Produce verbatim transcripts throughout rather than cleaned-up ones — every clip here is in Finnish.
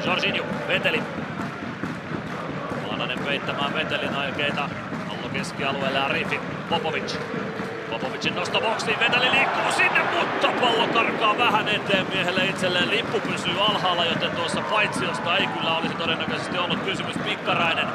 Jorginho, Veteli. Maananen peittämään Vetelin aikeita. Pallo keskialueelle Arifi. Popovic. Popovicin nosto boksiin, Veteli liikkuu sinne, mutta pallo karkaa vähän eteen miehelle itselleen. Lippu pysyy alhaalla, joten tuossa paitsiosta ei kyllä olisi todennäköisesti ollut kysymys. Pikkarainen.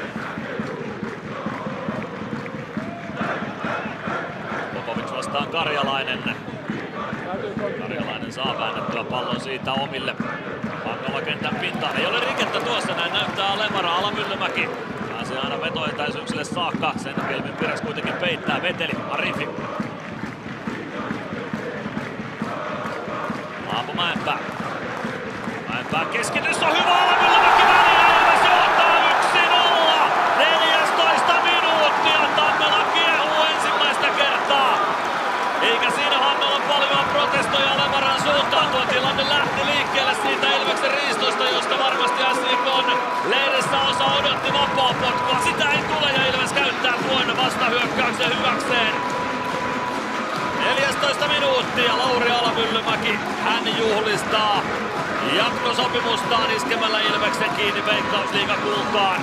Popovic vastaan Karjalainen. Karjalainen saa väännettyä pallon siitä omille. Pangolla kentän pintaan. Ei ole rikettä tuossa, näin näyttää Alemara. Ala Myllymäki pääsee aina vetoetäisyyksille saakka. Sen Kelvin Pires kuitenkin peittää. Veteli, Arifi. Aapo Mäenpää. Mäenpää keskitys on hyvä. Ala Myllymäki väliin. Se ottaa yksi nolla. neljästoista minuuttia. Tammela kiehuu ensimmäistä kertaa. Eikä siinä Hannalla paljon protestoja Alemaran suuntaan. Tuo tilanne lähti liikkeelle siitä Ilveksen riistosta, josta varmasti S I K:n leirissä osa odotti vapaapotkua. Sitä ei tule ja Ilves käyttää tuon vastahyökkäyksen hyväkseen. neljästoista minuuttia, Lauri Alamyllymäki, hän juhlistaa jatkosopimustaan iskemällä Ilveksen kiinni Veikkausliigan kultaan.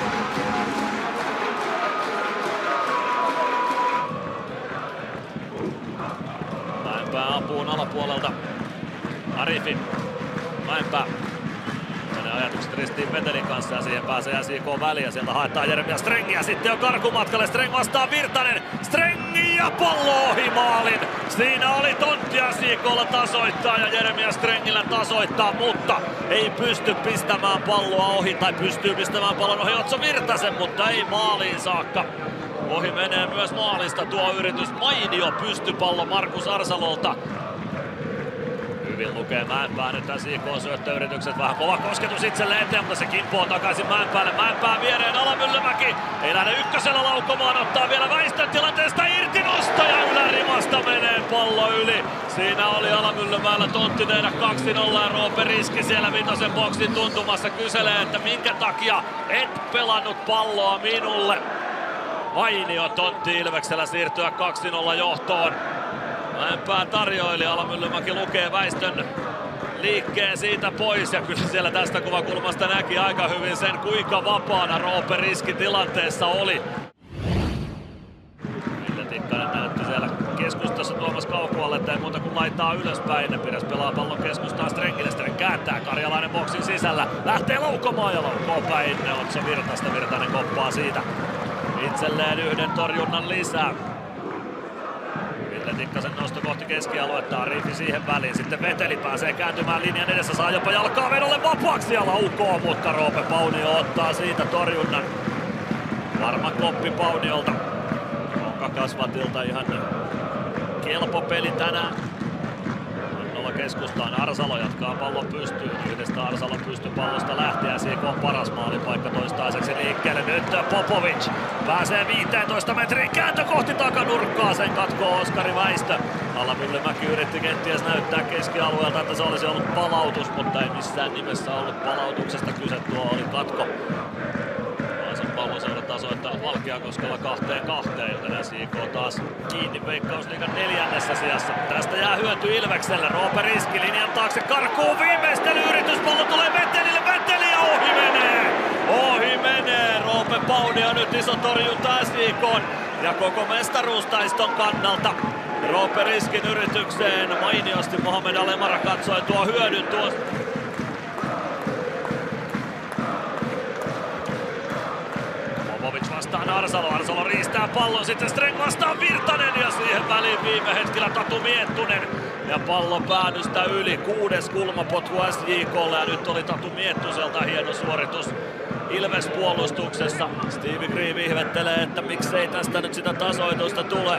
Mäenpää ampuun alapuolelta. Arifi. Mäenpää. Menee ajatukset ristiin Vetelin kanssa ja siihen pääsee S I K väliin ja sieltä haetaan Jeremia Strengiä. Sitten on karkumatkalle. Streng vastaa Virtanen. Strengi ja pallo ohi maalin. Siinä oli tontti S I K:lla tasoittaa ja Jeremia Strengillä tasoittaa, mutta ei pysty pistämään palloa ohi tai pystyy pistämään pallon ohi Otso Virtasen, mutta ei maaliin saakka. Ohi menee myös maalista tuo yritys. Mainio pystypallo Markus Arsalolta. Hyvin lukee Mäenpää nyt S I K-syöttöyritykset. Vähän kova kosketus itselleen eteen, mutta se kimpoo takaisin Mäenpäälle. Mäenpää viereen Alamyllymäki. Ei lähde ykkösellä laukomaan, ottaa vielä väistön tilanteesta irti. Nostaja ylärimasta menee pallo yli. Siinä oli Alamyllymäellä tontti tehdä kaksi nolla ja Roope Riski siellä vitosen boksin tuntumassa kyselee, että minkä takia et pelannut palloa minulle. Mainio tontti Ilveksellä siirtyä kaksi nolla johtoon. Mäenpää tarjoili, Alamyllymäki lukee väistön liikkeen siitä pois ja kyllä siellä tästä kuvakulmasta näki aika hyvin sen, kuinka vapaana Roope Riski tilanteessa oli. Ville Tikkanen näytti siellä keskustassa Tuomas Kaukualle, että ei muuta kuin laittaa ylöspäin. Pires pelaa pallon keskustaan Strengille, Streng kääntää, Karjalainen boksin sisällä, lähtee laukomaan ja laukoo päin Otso Virtasta, Virtanen koppaa siitä itselleen yhden torjunnan lisää. Ville Tikkasen nosto kohti keskialuetta, Arifi siihen väliin, sitten Veteli pääsee kääntymään linjan edessä, saa jopa jalkaa vedolle vapaaksi ja laukoo, mutta Roope Paunio ottaa siitä torjunnan. Varma koppi Pauniolta, Onka Kasvatilta ihan kelpo peli tänään. Annolla keskustaan, Arsalo jatkaa pallon pystyyn, yhdestä Arsalon pystypallosta lähtee, S I K on paras maalipaikka toistaiseksi liikkeelle, nyt Popovic pääsee viisitoista metrin kääntö kohti takanurkkaa, sen katkoo Oskari Väistö. Alamyllymäki yritti kenties näyttää keskialueelta, että se olisi ollut palautus, mutta ei missään nimessä ollut palautuksesta kyse, tuo oli katko. Vaasan Palloseura tasoittaa Valkeakoskella kahteen kahteen, joten S I K taas kiinni Veikkausliigan neljännessä sijassa. Tästä jää hyöty Ilvekselle, Roope Riski linjan taakse karkuun, viimeistelyyritys, pallo tulee Vetelille, Veteli ja ohi menee! Ohi menee, Roope Paunio nyt iso torjunta S I K:n ja koko mestaruustaiston kannalta. Roope Riskin yritykseen mainiosti Mohamed Alemara katsoi tuo hyödyn tuosta. Popovic vastaan Arsalo, Arsalo riistää pallon, sitten Streng vastaan Virtanen ja siihen väliin viime hetkellä Tatu Miettunen. Ja pallo päädystä yli, kuudes kulmapotku S J K:lle ja nyt oli Tatu Miettuselta hieno suoritus Ilves puolustuksessa. Stevie Green ihmettelee, että miksei tästä nyt sitä tasoitusta tule.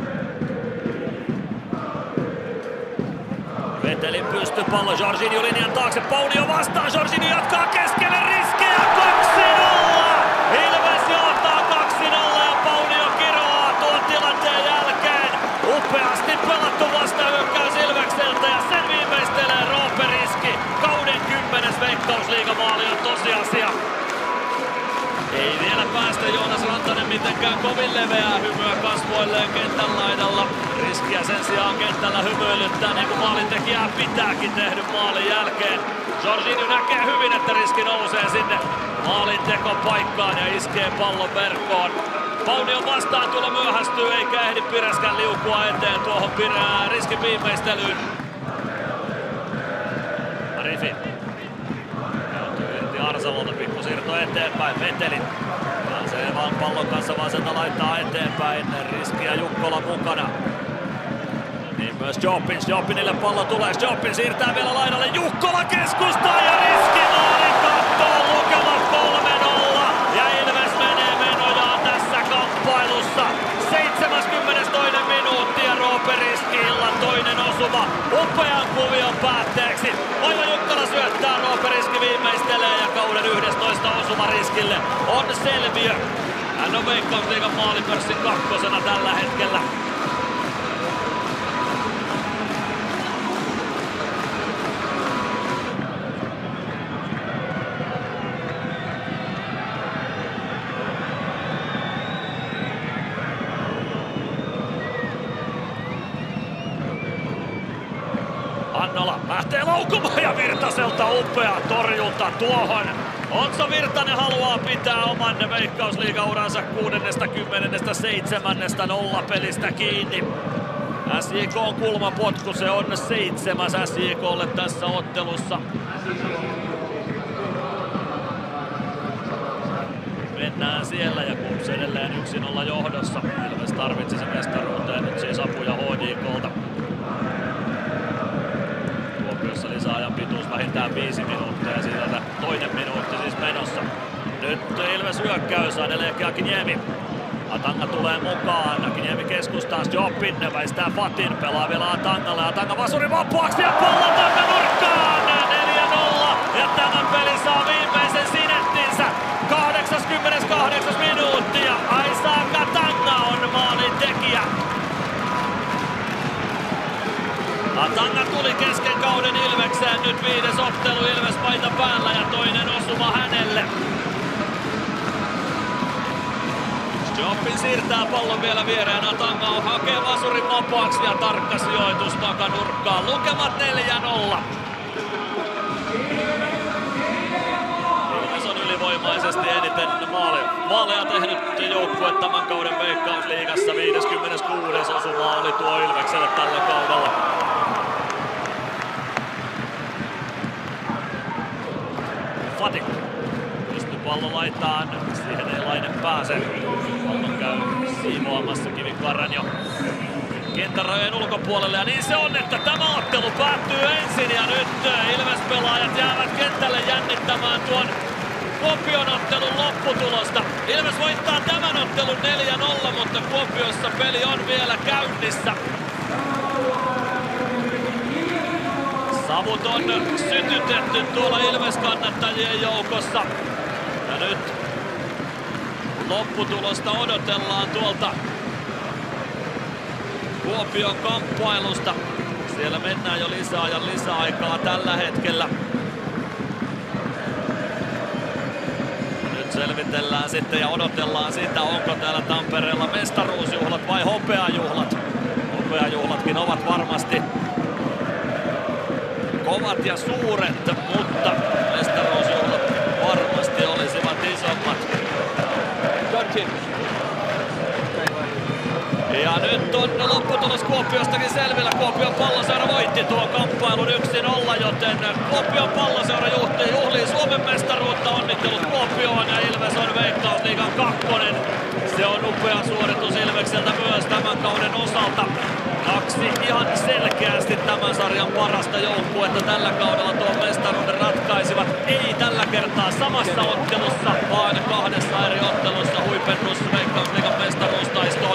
Vetelin pystypallo, Jorginho linjan taakse, Paunio vastaan, Jorginho jatkaa keskelle, Riskejä kaksi nolla! Ilves johtaa kaksi nolla ja Paunio kiroaa tuon tilanteen jälkeen. Upeasti pelattu vastahyökkäys Ilvekseltä ja sen viimeistelee Roope Riski. Kauden kymmenes Veikkausliigamaali on tosiasia. Ei vielä päästä Ilvesten Joonas Rantanen mitenkään kovin leveää hymyä kasvoilleen kentän laidalla. Riskiä sen sijaan kentällä hymyilyttää niin kuin maalintekijää pitääkin tehdyn maalin jälkeen. Jorginho näkee hyvin, että riski nousee sinne maalintekopaikkaan ja iskee pallon verkkoon. Paunion vastaan tulla myöhästyy eikä ehdi Pireskän liukua eteen tuohon Pirää riskin viimeistelyyn. Rifi. Joutuu irti Arsalolta, pikkusiirto eteenpäin. Veteli pääsee vaan pallon kanssa vasenta laittaa eteenpäin. Riski ja Jukkola mukana. Niin myös Jopins. Jopinille pallo tulee. Jopin siirtää vielä laidalle. Jukkola keskustaa ja Riski maalin kattoon. Lukemat kolme nolla. Ja Ilves menee menojaan tässä kamppailussa. seitsemäskymmenestoinen minuutti ja Roope Riski illan toinen osuma. Upean kuvion päätteeksi. Oiva Jukkola syöttää, Roope Riski viimeistelee ja kauden yhdestoista osuma Riskille on selviö. Hän on Veikkausliigan maalipörssin kakkosena tällä hetkellä. Annola lähtee laukumaan ja Virtaselta upea torjunta tuohon. Onso Virtanen haluaa pitää oman Veikkausliigauransa kuudennestakymmenennestäseitsemännestä nollapelistä kiinni. S J K:n kulmapotku, se on seitsemäs S J K:lle tässä ottelussa. Mennään siellä ja Kups edelleen yksi nolla johdossa. Ilves tarvitsisi mestaruuteen nyt siis apuja H J K:lta. Kuopiossa lisäajan pituus vähintään viisi minuuttia ja sieltä toinen minuutti siis menossa. Nyt Ilves hyökkäys, Adeleke Akiniemi. Atanga tulee mukaan, Akiniemi keskustaa, Jopin väistää Fatin, pelaa vielä Atangalle, Atanga vasuri vapaaksi ja pallo takanurkkaan! neljä nolla ja tämän pelin saa viimeisen sinettinsä. kahdeksaskymmeneskahdeksas minuutti ja Isaac Atanga on maalin tekijä. Atanga tuli kesken kauden Ilvekseen, nyt viides ottelu Ilves paita päällä ja toinen osuma hänelle. Jopin siirtää pallon vielä viereen, Atanga hakee vasurin vapaaksi ja tarkka sijoitus takanurkkaan. Lukemat neljä nolla. Ilves on ylivoimaisesti eniten maaleja, maaleja tehnyt joukkue tämän kauden Veikkausliigassa. viideskymmeneskuudes osuma oli tuo Ilvekselle tällä kaudella. Fati. Pystyy pallo laitaan, siihen ei Laine pääse. Pallon käy siivoamassa Kivikarran jo kentän rajojen ulkopuolelle ja niin se on, että tämä ottelu päättyy ensin ja nyt Ilves-pelaajat jäävät kentälle jännittämään tuon Kuopion ottelun lopputulosta. Ilves voittaa tämän ottelun neljä nolla, mutta Kuopiossa peli on vielä käynnissä. Savut on sytytetty tuolla Ilves-kannattajien joukossa. Ja nyt lopputulosta odotellaan tuolta Kuopion kamppailusta. Siellä mennään jo lisää ja lisäaikaa tällä hetkellä. Nyt selvitellään sitten ja odotellaan sitä, onko täällä Tampereella mestaruusjuhlat vai hopeajuhlat. Hopeajuhlatkin ovat varmasti kovat ja suuret, mutta mestaruusjuhlat varmasti olisivat isommat. Ja nyt on lopputulos Kuopiostakin selvillä. Kuopion Palloseura voitti tuon kamppailun yksi nolla, joten Kuopion Palloseura juhlii Suomen mestaruutta. Onnittelut Kuopioon ja Ilves on Veikkausliigan kakkonen. Se on upea suoritus Ilvekseltä myös tämän kauden osalta. Kaksi ihan selkeästi tämän sarjan parasta joukkuetta tällä kaudella tuon mestaruuden ratkaisivat. Ei tällä kertaa samassa ottelussa, vaan kahdessa eri ottelussa huipennus Veikkausliigan mestaruustaisto.